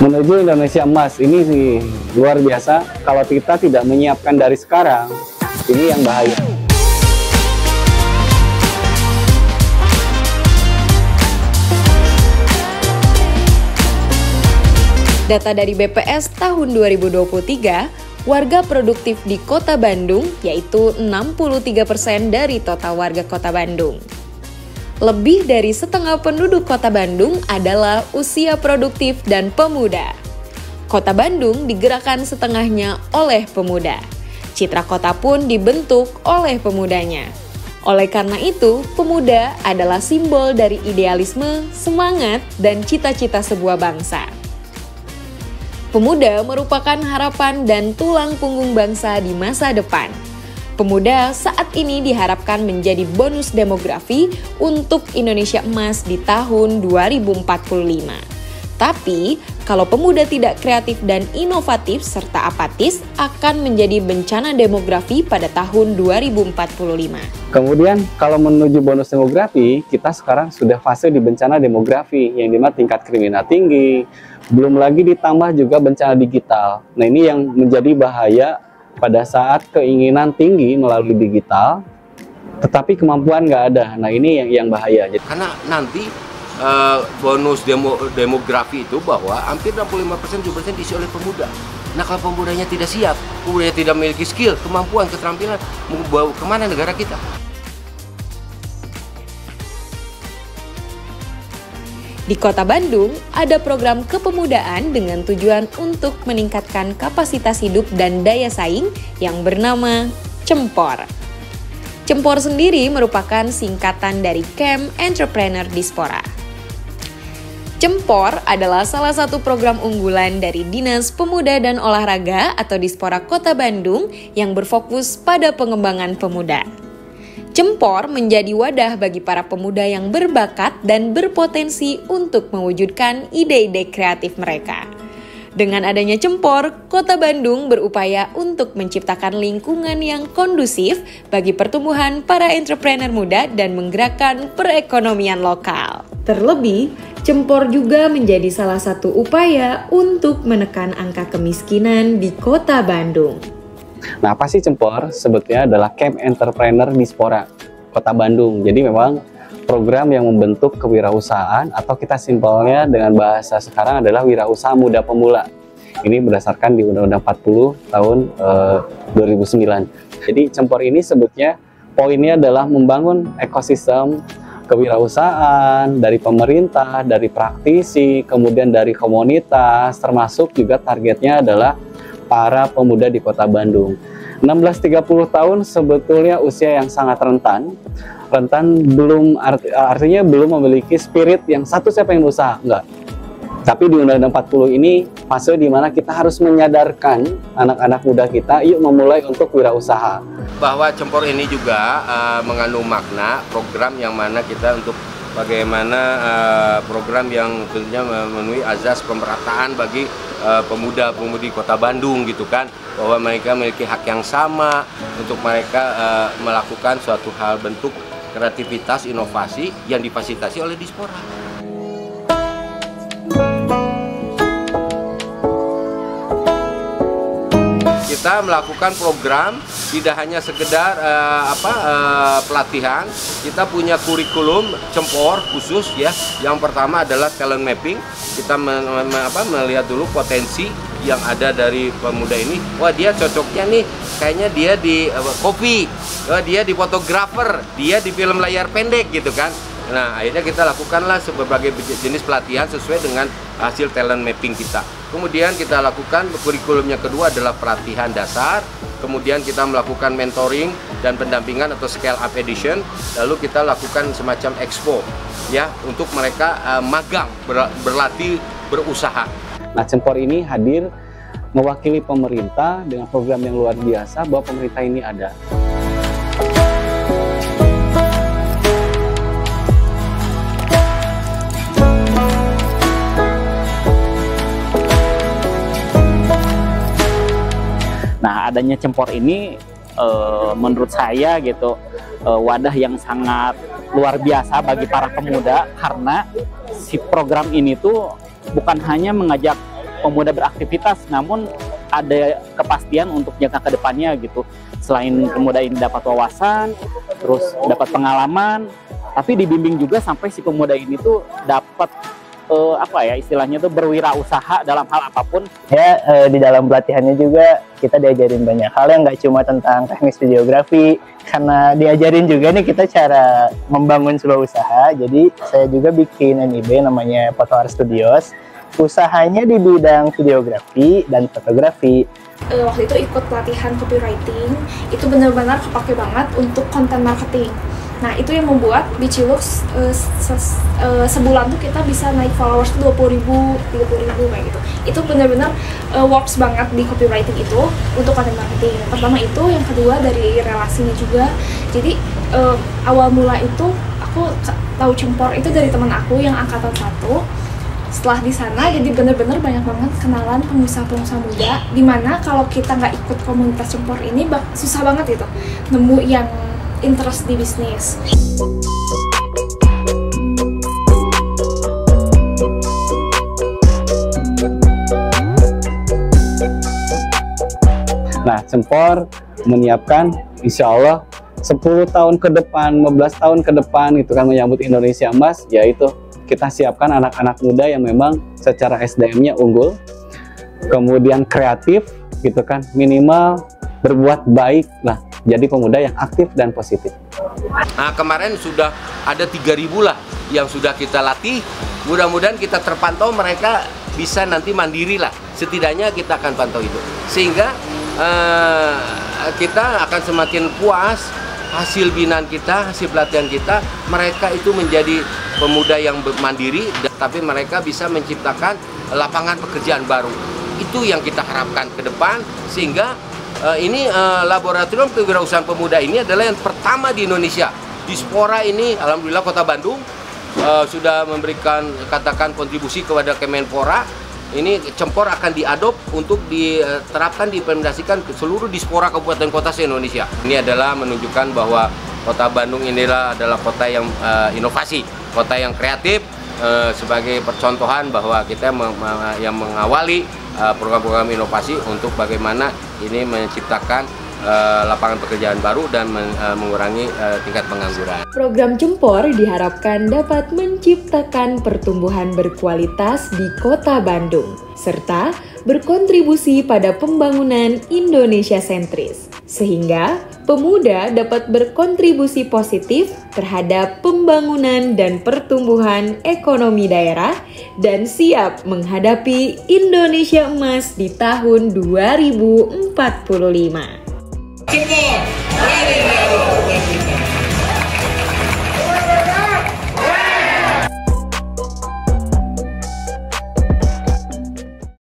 Menuju Indonesia Emas ini sih luar biasa. Kalau kita tidak menyiapkan dari sekarang, ini yang bahaya. Data dari BPS tahun 2023, warga produktif di Kota Bandung yaitu 63% dari total warga Kota Bandung. Lebih dari setengah penduduk Kota Bandung adalah usia produktif dan pemuda. Kota Bandung digerakkan setengahnya oleh pemuda. Citra kota pun dibentuk oleh pemudanya. Oleh karena itu, pemuda adalah simbol dari idealisme, semangat, dan cita-cita sebuah bangsa. Pemuda merupakan harapan dan tulang punggung bangsa di masa depan. Pemuda saat ini diharapkan menjadi bonus demografi untuk Indonesia Emas di tahun 2045. Tapi, kalau pemuda tidak kreatif dan inovatif serta apatis akan menjadi bencana demografi pada tahun 2045. Kemudian, kalau menuju bonus demografi, kita sekarang sudah fase di bencana demografi, yang dimana tingkat kriminal tinggi, belum lagi ditambah juga bencana digital. Nah, ini yang menjadi bahaya pada saat keinginan tinggi melalui digital, tetapi kemampuan nggak ada. Nah, ini yang bahaya. Karena nanti bonus demografi itu bahwa hampir 65% diisi oleh pemuda. Nah, kalau pemudanya tidak siap, pemudanya tidak memiliki skill, kemampuan, keterampilan, mau bawa kemana negara kita? Di Kota Bandung, ada program kepemudaan dengan tujuan untuk meningkatkan kapasitas hidup dan daya saing yang bernama CEMPOR. CEMPOR sendiri merupakan singkatan dari Camp Entrepreneur Dispora. CEMPOR adalah salah satu program unggulan dari Dinas Pemuda dan Olahraga atau Dispora Kota Bandung yang berfokus pada pengembangan pemuda. CEMPOR menjadi wadah bagi para pemuda yang berbakat dan berpotensi untuk mewujudkan ide-ide kreatif mereka. Dengan adanya CEMPOR, Kota Bandung berupaya untuk menciptakan lingkungan yang kondusif bagi pertumbuhan para entrepreneur muda dan menggerakkan perekonomian lokal. Terlebih, CEMPOR juga menjadi salah satu upaya untuk menekan angka kemiskinan di Kota Bandung. Nah, apa sih CEMPOR? Sebetulnya adalah Camp Entrepreneur Dispora Kota Bandung. Jadi memang program yang membentuk kewirausahaan, atau kita simpelnya dengan bahasa sekarang adalah wirausaha muda pemula. Ini berdasarkan di Undang-Undang 40 tahun 2009. Jadi CEMPOR ini sebetulnya poinnya adalah membangun ekosistem kewirausahaan dari pemerintah, dari praktisi, kemudian dari komunitas, termasuk juga targetnya adalah para pemuda di Kota Bandung. 16-30 tahun sebetulnya usia yang sangat rentan belum artinya belum memiliki spirit yang satu saya pengen usaha, enggak. Tapi di Undang-Undang 40 ini fase di mana kita harus menyadarkan anak-anak muda kita, yuk memulai untuk wirausaha. Bahwa CEMPOR ini juga mengandung makna program yang mana kita untuk bagaimana program yang tentunya memenuhi azas pemerataan bagi pemuda-pemudi Kota Bandung gitu kan, bahwa mereka memiliki hak yang sama untuk mereka melakukan suatu hal bentuk kreativitas inovasi yang difasilitasi oleh Dispora. Kita melakukan program tidak hanya sekedar pelatihan, kita punya kurikulum CEMPOR khusus ya. Yang pertama adalah talent mapping. Kita melihat dulu potensi yang ada dari pemuda ini. Wah, dia cocoknya nih, kayaknya dia di kopi, dia di fotografer, dia di film layar pendek gitu kan. Nah, akhirnya kita lakukanlah berbagai jenis pelatihan sesuai dengan hasil talent mapping kita. Kemudian kita lakukan kurikulumnya kedua adalah pelatihan dasar. Kemudian kita melakukan mentoring dan pendampingan atau scale up edition. Lalu kita lakukan semacam expo ya untuk mereka magang, berlatih, berusaha. Nah, CEMPOR ini hadir mewakili pemerintah dengan program yang luar biasa bahwa pemerintah ini ada. Nah, adanya CEMPOR ini menurut saya gitu wadah yang sangat luar biasa bagi para pemuda, karena si program ini tuh bukan hanya mengajak pemuda beraktivitas, namun ada kepastian untuk jangka ke depannya gitu. Selain pemuda ini dapat wawasan, terus dapat pengalaman, tapi dibimbing juga sampai si pemuda ini tuh dapat istilahnya tuh berwirausaha dalam hal apapun. Ya, di dalam pelatihannya juga kita diajarin banyak hal yang nggak cuma tentang teknis videografi, karena diajarin juga nih kita cara membangun sebuah usaha. Jadi saya juga bikin NIB namanya Photo Art Studios. Usahanya di bidang videografi dan fotografi. Waktu itu ikut pelatihan copywriting, itu benar-benar kepake banget untuk konten marketing. Nah, itu yang membuat Bicilux sebulan tuh kita bisa naik followers 20.000, 30.000 kayak gitu. Itu benar-benar works banget di copywriting itu untuk konten marketing. Yang pertama itu, yang kedua dari relasinya juga. Jadi awal mula itu aku tahu Cempor itu dari teman aku yang angkatan 1. Setelah di sana, jadi bener-bener banyak banget kenalan pengusaha-pengusaha muda, dimana kalau kita nggak ikut komunitas Cempor ini susah banget gitu nemu yang interest di bisnis. Nah, Cempor menyiapkan insya Allah 10 tahun ke depan, 15 tahun ke depan gitu kan, menyambut Indonesia Emas, yaitu kita siapkan anak-anak muda yang memang secara SDM-nya unggul, kemudian kreatif gitu kan, minimal berbuat baik lah, jadi pemuda yang aktif dan positif. Nah, kemarin sudah ada 3.000 lah yang sudah kita latih. Mudah-mudahan kita terpantau mereka bisa nanti mandiri lah. Setidaknya kita akan pantau itu. Sehingga kita akan semakin puas hasil binaan kita, hasil pelatihan kita. Mereka itu menjadi pemuda yang mandiri, tapi mereka bisa menciptakan lapangan pekerjaan baru. Itu yang kita harapkan ke depan, sehingga ini laboratorium kewirausahaan pemuda ini adalah yang pertama di Indonesia. Dispora ini, alhamdulillah Kota Bandung sudah memberikan katakan kontribusi kepada Kemenpora. Ini Cempor akan diadop untuk diterapkan, diimplementasikan ke seluruh dispora kabupaten kota se-Indonesia. Ini adalah menunjukkan bahwa Kota Bandung inilah adalah kota yang inovasi, kota yang kreatif, sebagai percontohan bahwa kita yang mengawali program-program inovasi untuk bagaimana ini menciptakan lapangan pekerjaan baru dan mengurangi tingkat pengangguran. Program Cempor diharapkan dapat menciptakan pertumbuhan berkualitas di Kota Bandung, serta berkontribusi pada pembangunan Indonesia sentris, sehingga pemuda dapat berkontribusi positif terhadap pembangunan dan pertumbuhan ekonomi daerah dan siap menghadapi Indonesia Emas di tahun 2045. Cempor, ready.